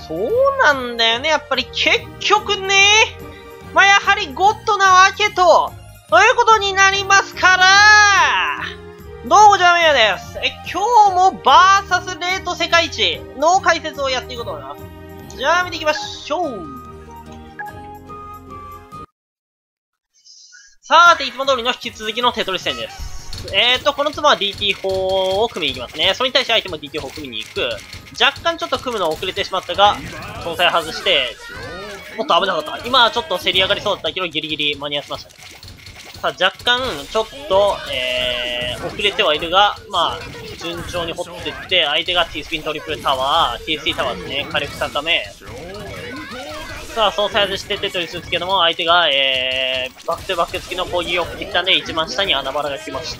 そうなんだよね。やっぱり結局ね。まあ、やはりゴッドなわけということになりますから。どうも、ジャミヤです。今日もバーサスレート世界一の解説をやっていこうと思います。じゃあ、見ていきましょう。さて、いつも通りの引き続きのテトリス戦です。この妻は DT4 を組みに行きますね。それに対して相手も DT4 を組みに行く。若干ちょっと組むの遅れてしまったが、総裁外して、もっと危なかった。今はちょっと競り上がりそうだったけど、ギリギリ間に合ってましたね。さあ、若干、ちょっと、遅れてはいるが、まあ、順調に掘っていって、相手が T スピントリプルタワー、TSC タワーですね。火力高め。さあ、総裁外してテトリスですけども、相手が、バックトゥバック付きの攻撃を送ってきたんで、一番下に穴場が来ました。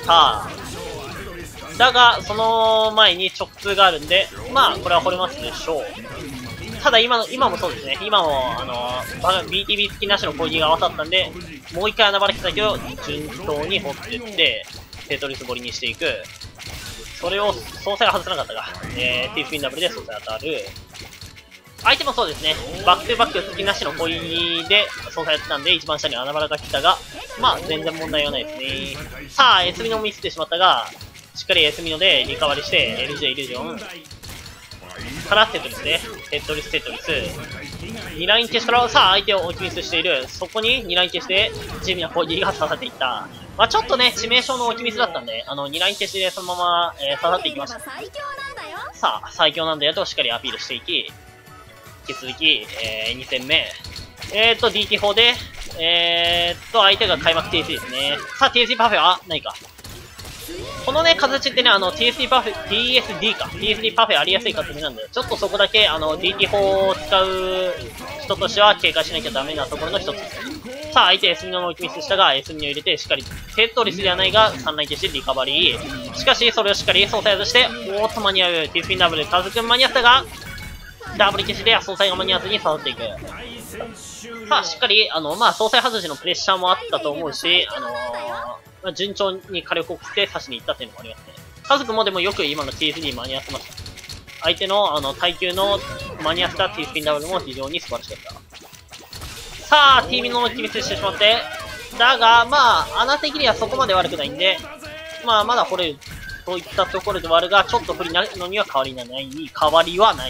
だが、その前に直通があるんで、まあ、これは掘れますでしょう。ただ今もそうですね。今も、BTB 付きなしの攻撃が合わさったんで、もう一回穴場来たけど、順当に掘っていって、テトリス掘りにしていく。それを、総裁が外せなかったが、T スピンダブルで総裁当たる。相手もそうですね。バックトゥバック付きなしの攻撃で操作やってたんで、一番下に穴場が来たが、まあ、全然問題はないですね。さあ、エスミノミスってしまったが、しっかりエスミノでリカバリして、LJ イリュージョン。からテトリスね。テトリス。2ライン消しから、さあ、相手を置きミスしている。そこに2ライン消して、地味な攻撃が刺さっていった。まあちょっとね、致命傷の置きミスだったんで、2ライン消しでそのまま、刺さっていきました。さあ、最強なんだよとしっかりアピールしていき、引き続き、2戦目。DT4 で、相手が開幕 TSC ですね。さあ、TSC パフェはないか。このね、形ってね、TSD パフェありやすい形なんで、ちょっとそこだけ、DT4 を使う人としては警戒しなきゃダメなところの一つです。さあ、相手 S ミノの置きミスしたが、S ミノを入れて、しっかり、テトリスではないが、3ライン消してリカバリー。しかし、それをしっかり操作外して、おーっと間に合う。T スピンダブルでカズくん間に合ったが、ダブル消しで総裁が間に合わずに刺さっていく。さあ、しっかり、まあ、総裁外しのプレッシャーもあったと思うし、順調に火力を送って刺しに行ったっていうのもありますね。カズくんもでもよく今の TSD に間に合ってました。相手の、耐久の間に合った T スピンダブルも非常に素晴らしかった。さあ、T ミノの気ミスしてしまって、だが、まあ、穴的にはそこまで悪くないんで、まあ、まだ掘れる。といったところではあるが、ちょっと不利なのには変わりはない。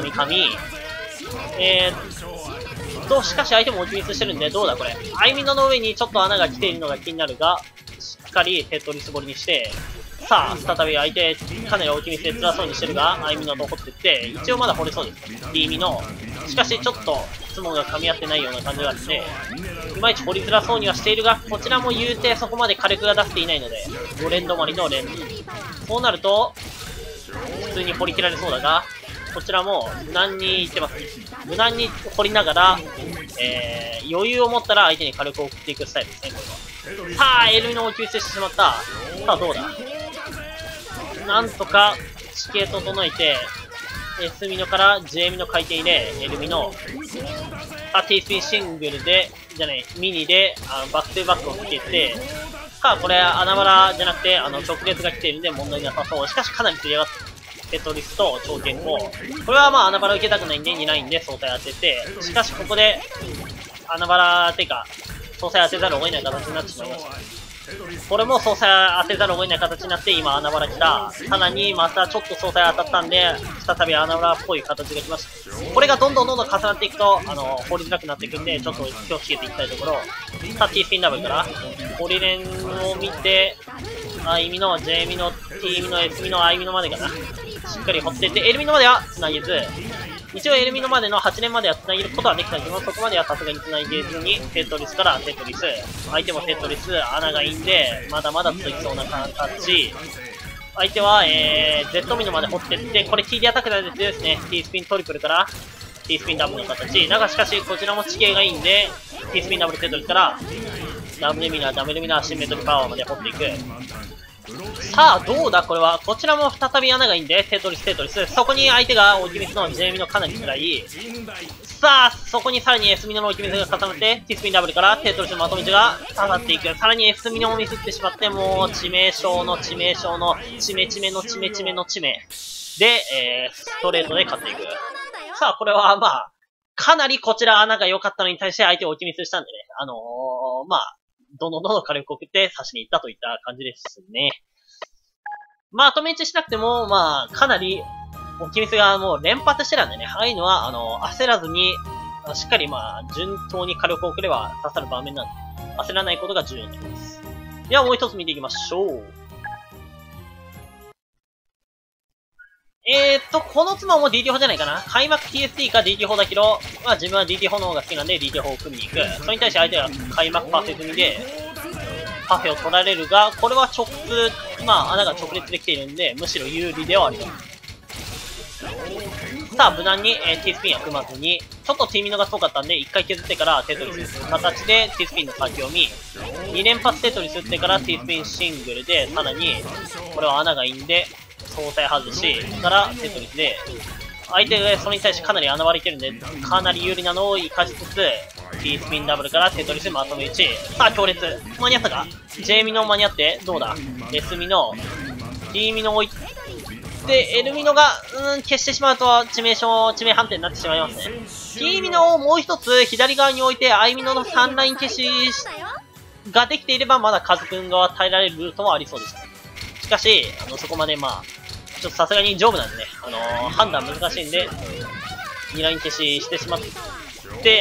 しかし相手も置きミスしてるんで、どうだこれ。アイミノの上にちょっと穴が来ているのが気になるが、しっかりテトリス掘りにして、さあ、再び相手、かなり置きミスで辛そうにしてるが、アイミノと掘ってって、一応まだ掘れそうです。D ミノ。しかし、ちょっと、質問が噛み合ってないような感じがあって、いまいち掘りづらそうにはしているが、こちらも言うてそこまで火力が出せていないので、5連止まりの連。そうなると、普通に掘り切られそうだが、こちらも無難にいってます。無難に掘りながら、余裕を持ったら相手に火力を送っていくスタイルですね、これは。さあ、エルミノを救出してしまった。さあ、どうだ。なんとか、地形整えて、S ミノから J ミノ回転で、L ミノ、T スピンシングルで、ミニで、バックトゥバックをつけて、これ、穴場じゃなくて、直列が来ているんで問題なさそう。しかし、かなり釣り上がって、テトリスと長剣も、これはまあ、穴場受けたくないんで、2ラインで総裁当てて、しかし、ここで、穴場てか、総裁当てざるを得ない形になってしまいました。これも総裁当てざるを得ない形になって、今、穴場来た。さらに、またちょっと総裁当たったんで、再び穴場っぽい形が来ました。これがどんどん重なっていくと、掘りづらくなっていくんで、ちょっと気をつけていきたいところ。さあ、T スピンダブルから、掘り連を見て、I ミノ、J ミノ、T ミノ、S ミノ、I ミノまでかな。しっかり掘っていって、L ミノまでは繋げず、一応 L ミノまでの8年までは繋げることはできたけど、そこまではさすがに繋げずに、テトリスからテトリス、相手もテトリス、穴がいいんで、まだまだ続きそうな形。相手は、Z ミノまで掘っていって、これ TD アタックなんですね。T スピントリプルから、T スピンダブルの形。だがしかし、こちらも地形がいいんで、T スピンダブルテトリスから、ダブルミナー、シンメトリパワーまで掘っていく。さあ、どうだこれは。こちらも再び穴がいいんで、テトリス。そこに相手が置きミスの J ミノかなり辛い。さあ、そこにさらに S ミノの置きミスが重なって、T スピンダブルからテトリスのまとめ地が刺さっていく。さらに S ミノもミスってしまって、もう致命傷の致命で、ストレートで勝っていく。 さあ、これはまあ、かなりこちら穴が良かったのに対して相手を置きミスしたんでね、まあ、どんどん火力を送って刺しに行ったといった感じですね。まあ、後目打ちしなくても、まあ、かなり、置きミスがもう連発してたんでね、ああいうのは、焦らずに、しっかりまあ、順当に火力を送れば刺さる場面なんで、焦らないことが重要になります。ではもう一つ見ていきましょう。この妻も DT 砲じゃないかな。開幕 TST か DT 砲だけど、まあ自分は DT 砲の方が好きなんで DT 砲を組みに行く。それに対して相手は開幕パフェ組で、パフェを取られるが、これは直通、まあ穴が直列できているんで、むしろ有利ではあります。さあ、無難に、T スピンは組まずに、ちょっと T ミノが遠かったんで、1回削ってからテトリスする形で T スピンの先読み、2連発テトリス打ってから T スピンシングルで、さらに、これは穴がいいんで、相対外しからテトリスで、相手がそれに対してかなり穴割れてるんで、かなり有利なのを活かしつつ、T スピンダブルからテトリスまとめ打ち。さあ、強烈。間に合ったか？ J ミノ間に合って、どうだ？ S ミノ、T ミノ置いて、L ミノが、消してしまうと致命判定になってしまいますね。T ミノをもう一つ左側に置いて、I ミノの3ライン消しができていれば、まだカズくん側耐えられるルートもありそうでした。しかし、そこまでまあ、ちょっとさすがに丈夫なんでね、判断難しいんで、2ライン消ししてしまって、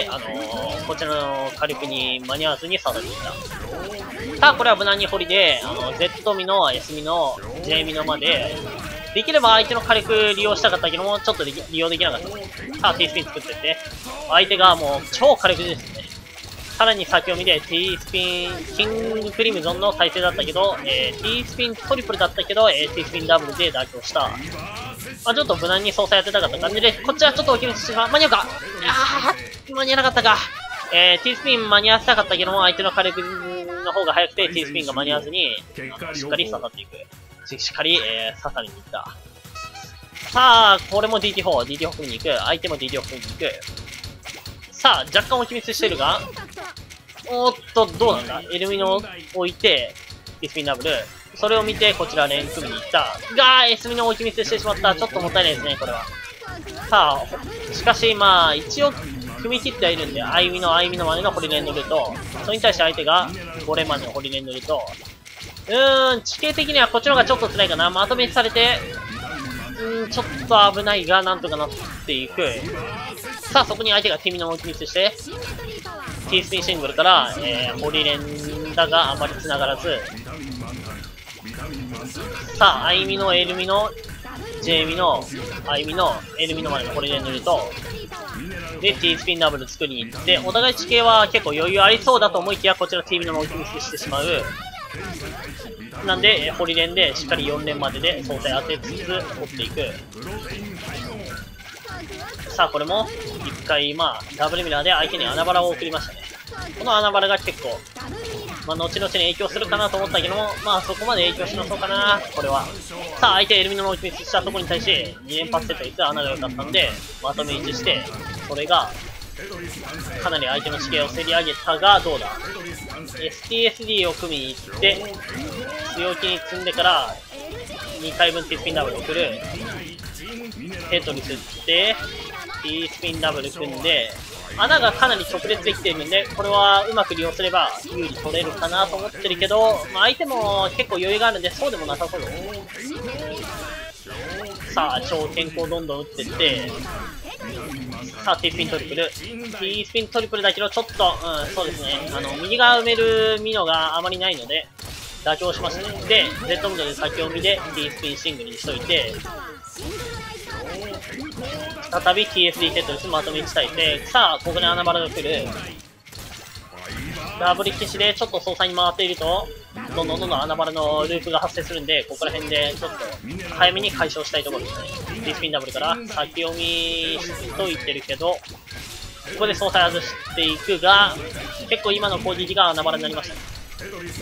こちらの火力に間に合わずに刺さっていった。さあ、これは無難に掘りで、Z ミの S ミの J ミのまで、できれば相手の火力利用したかったけども、ちょっと利用できなかった。さあ、T スピン作ってって、相手がもう超火力ですね。さらに先読みで T スピン、キングクリムゾンの再生だったけど、T スピントリプルだったけど、T スピンダブルで妥協した。まあ、ちょっと無難に操作やってたかった感じで、こっちはちょっと置きミスしてしまう。間に合うか？間に合わなかったか。T スピン間に合わせたかったけども、相手の火力の方が早くて T スピンが間に合わずに、しっかり刺さっていく。しっかり、刺さりに行った。さあ、これも DT4 組に行く。相手も DT4 組に行く。さあ、若干置きミスしてるが、おっと、どうなんだ？エルミノを置いて、T スピンダブル。それを見て、こちら連組に行った。が、S ミノを置きミスしてしまった。ちょっともったいないですね、これは。さあ、しかし、まあ、一応、組み切ってはいるんで、I ミノまでのホリレンドルと、それに対して相手が5連までのホリレンドルと、地形的にはこっちの方がちょっと辛いかな。まとめされて、ちょっと危ないが、なんとかなっていく。さあ、そこに相手が T ミノを置きミスして、T スピンシングルから、ホリレンだがあまり繋がらず、さあ、I ミノ、L ミノ、J ミノ、I ミノ、L ミノまでのホリレン塗ると、で、T スピンダブル作りに行って、お互い地形は結構余裕ありそうだと思いきや、こちら T ミノも置きミスしてしまう。なんで、ホリレンでしっかり4連までで相対当てつつ、折っていく。さあ、これも、一回、まあ、ダブルミラーで相手に穴バラを送りましたね。この穴バラが結構、まあ、後々に影響するかなと思ったけども、まあ、そこまで影響しなそうかな、これは。さあ、相手エルミノの置きミスしたところに対して、2連発セット率穴が良かったんで、まとめ位置して、それが、かなり相手の地形を競り上げたが、どうだ？ STSD を組みに行って、強気に積んでから、2回分 T スピンダブル送る。テトリスって、T スピンダブル組んで、穴がかなり直列できているんで、これはうまく利用すれば有利取れるかなと思ってるけど、まあ、相手も結構余裕があるんで、そうでもなさそうです。さあ、超健康どんどん打ってって、さあ、T スピントリプル。T スピントリプルだけど、ちょっと、そうですね。右側埋めるミノがあまりないので、妥協しましたね。で、Z モードで先読みで T スピンシングルにしといて、再び TSD テトリスまとめ1対で、さあ、ここで穴バラが来る。ダブル消しでちょっと操作に回っていると、どんどん穴バラのループが発生するんで、ここら辺でちょっと早めに解消したいところですね。T スピンダブルから先読みしといてるけど、ここで操作外していくが、結構今の攻撃が穴バラになりました。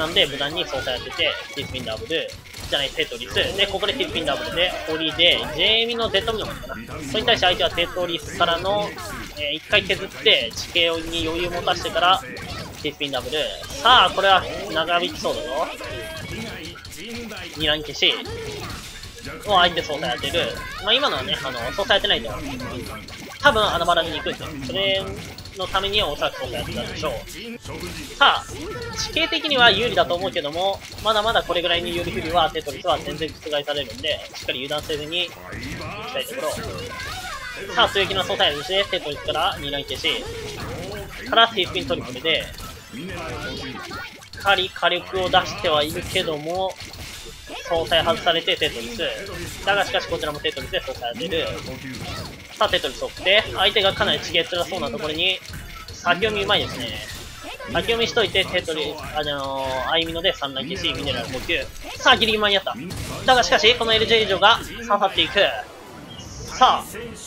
なんで、無難に操作やってて、T スピンダブル、じゃない、テトリス。で、ここで T スピンダブルで、ホリで、J ミの Z ミのかな。それに対して相手はテトリスからの、1回削って、地形に余裕を持たせてから、T スピンダブル。さあ、これは長引きそうだぞ。2ラン消し。を相手操作やってる。まあ今のはね、操作やってないんだよ。 多分穴場に行くんですよ。それのためにはおそらくそうやってたんでしょう。さあ、地形的には有利だと思うけども、まだまだこれぐらいの有利不利はテトリスは全然覆されるんで、しっかり油断せずに行きたいところ。さあ、強気の操作でテトリスから2ライン消し、からティースピントリプルで、しっかり火力を出してはいるけども、総裁外されてテトリス。だがしかしこちらもテトリスで総裁当てる。さあテトリスを送って、相手がかなり地形辛そうなところに、先読みうまいですね。先読みしといて、テトリス、アイミノで3ライン消し、ミネラル補給。さあギリギリ間に合った。だがしかし、この LJ 以上が刺さっていく。さあ、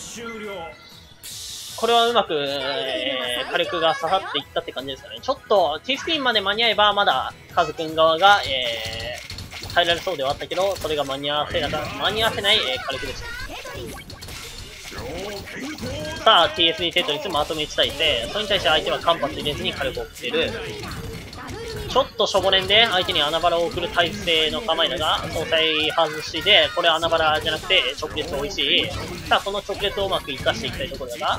これはうまく、火力が刺さっていったって感じですかね。ちょっと、T スピンまで間に合えば、まだ、カズくん側が、耐えられそうではあったけど、それが間に合わせない、火力でした。さあ、TS2 テトリスまとめ1対1、それに対して相手は間髪入れずに火力を送っている。ちょっとしょぼねんで相手に穴バラを送る体勢の構えだが、総裁外しで、これ穴バラじゃなくて直列美味しい。さあ、この直列をうまく活かしていきたいところだが、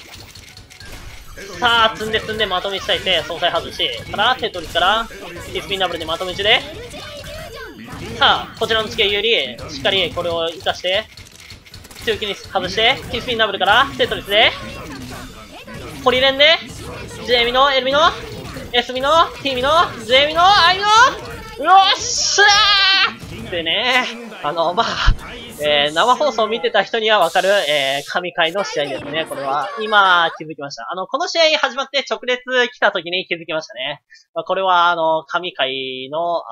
さあ、積んでまとめ1対1、総裁外し、からテトリスから、T スピンダブルでまとめ1で、さあ、こちらの地形有利、しっかりこれを活かして、強気に外して、T スピンダブルから、テトリスで、ポリレンで、J ミノ、L ミノ、S ミノ、T ミノ、J ミノ、I ミノ、よっしゃーでね、生放送を見てた人にはわかる、神回の試合ですね、これは。今、気づきました。この試合始まって直列来た時に気づきましたね。これは、神回の、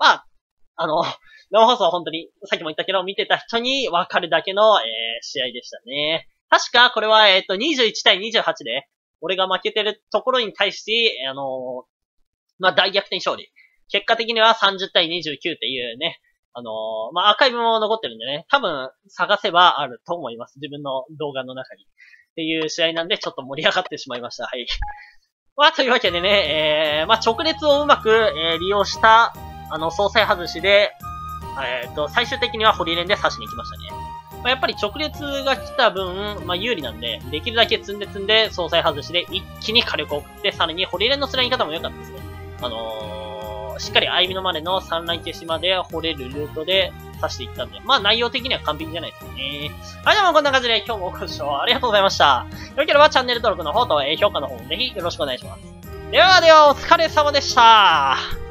生放送は本当に、さっきも言ったけど、見てた人に分かるだけの、試合でしたね。確か、これは、21対28で、俺が負けてるところに対して、大逆転勝利。結果的には30対29っていうね、アーカイブも残ってるんでね、多分、探せばあると思います。自分の動画の中に。っていう試合なんで、ちょっと盛り上がってしまいました。はい。というわけでね、直列をうまく、利用した、総裁外しで、最終的にはホリレンで刺しに行きましたね。やっぱり直列が来た分、有利なんで、できるだけ積んで、総裁外しで一気に火力を送って、さらにホリレンのスライン方も良かったですね。しっかりアイミノまでの3ライン消しまで掘れるルートで刺していったんで、内容的には完璧じゃないですかね。はい、ではこんな感じで今日もご視聴ありがとうございました。よければチャンネル登録の方と評価の方もぜひよろしくお願いします。ではお疲れ様でした。